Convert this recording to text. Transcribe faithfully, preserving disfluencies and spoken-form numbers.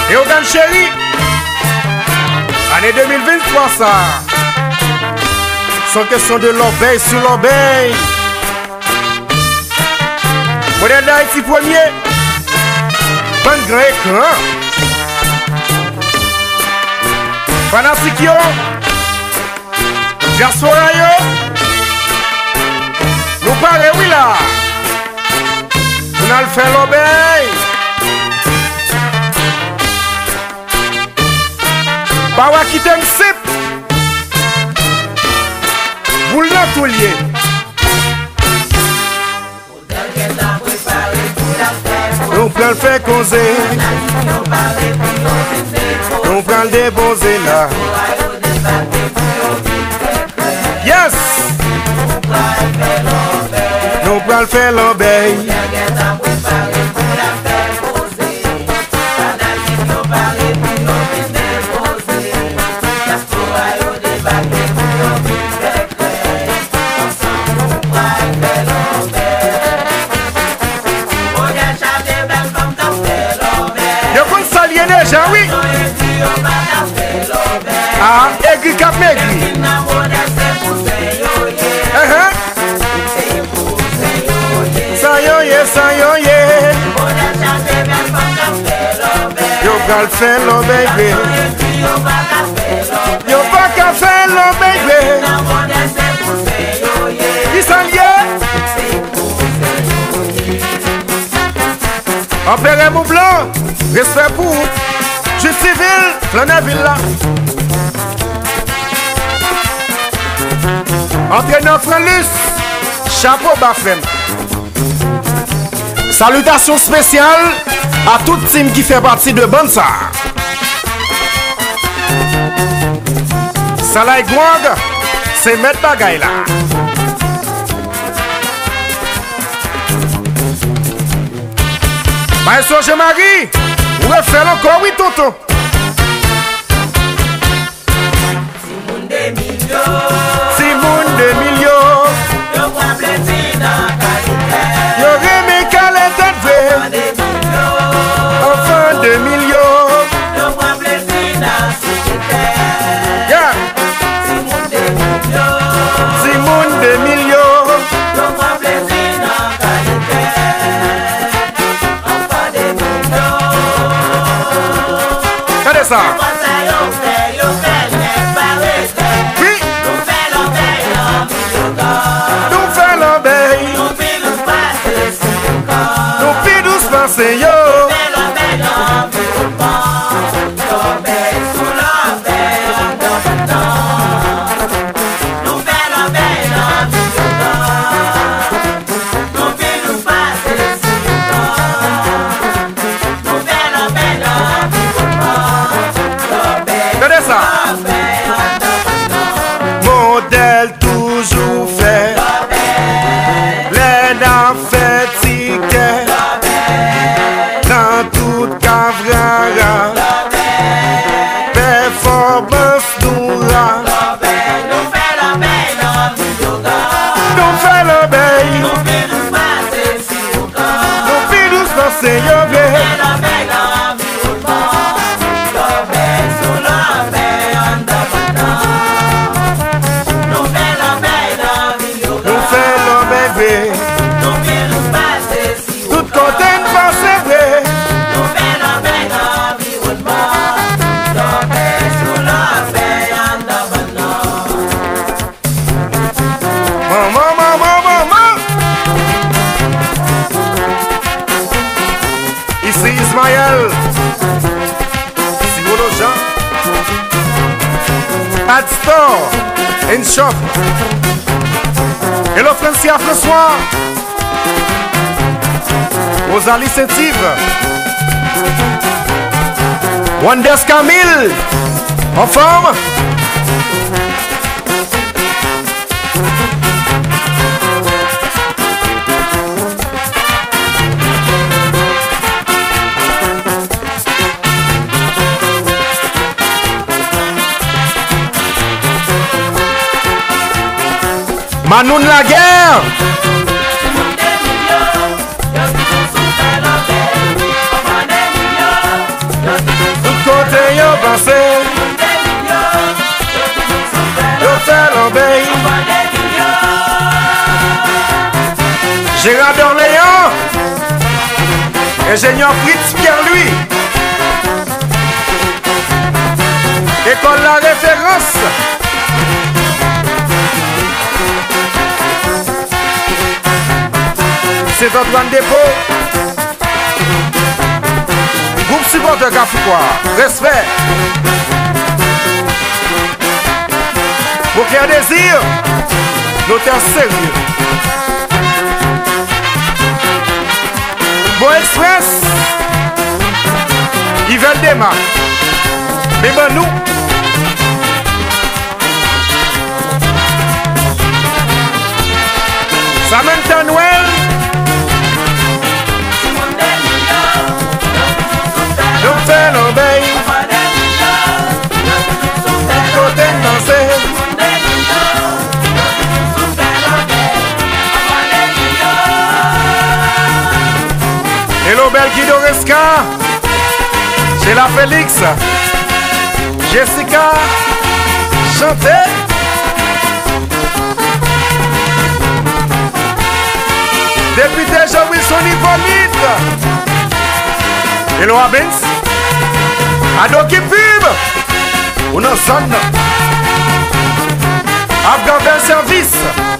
Et au Dan Chéri, année deux mille vingt-trois ça. Sans question de l'obéi sur l'obéi. Modèle d'Haïti premier. Bon grand écran. Fanatique yo. Diaspora yo. Nous parlons oui là. On a le fait l'obéi. Bawa qui t'aime sip. Boule dans tout lié. On prend le fait causer. On prend le déposer là. Yes. On prend le fait l'obéi. Déjà oui. Ah, aigri cap maigri. Uh-huh. Ça yo ye, ça yo ye. Yo pral faire lo baby. Yo pas qu'à faire lo baby. Qui s'en lié? Empérez mon blanc. Respect pour vous. Justice civil, Flanaville là. Entraîneur Franlus, chapeau Bafem. Salutations spéciales à toute team qui fait partie de Bonsa. Salai Gwang, c'est Maître Bagay là. Maestro Jean-Marie, on va faire encore oui tonton. Simone de Milio, Simone de Milio, yo kwa blessé dans Calais. yo remé Calais tête enfant de Milio, yo kwa blessé dans société. Yeah. Simone de Milio, Simone de Milio, yo kwa blessé dans Calais. Enfant de Milio. Regardez ça. Oui. Nous fait l'obéi. Nous fit doucement c'est yo. Regardez ça. Modèle toujours fait. L'aide à fait ticket. Dans toute cavrara. Performance noura. Nous fait l'obéi. Nous fit doucement c'est yo. Tout content de passer vrai. Maman, maman, maman. Ici Ismaël. Simolo Jean. Ad Store. In shop. Hello Francia François. Rosalie Sentive. Wonders Camille. En forme. Manoun la guerre. Yo, Gérard d'Orléans, ingénieur Fritz Pierre-Louis, école La Référence, c'est Antoine Dépôt, groupe supporter Cafoucois, respect. Pour qu'il y ait un désir, notaire sérieux. Bon Express, Yvel Dema, mais bon nous. Samantha Noël, Docteur Nobel, côté danser. Hello Belguido Resca, c'est la Félix, Jessica, Chanté, député Jean-Wilson Hippolyte, Hello Abens, Adoki Pub, on en sonne, Afghan Service.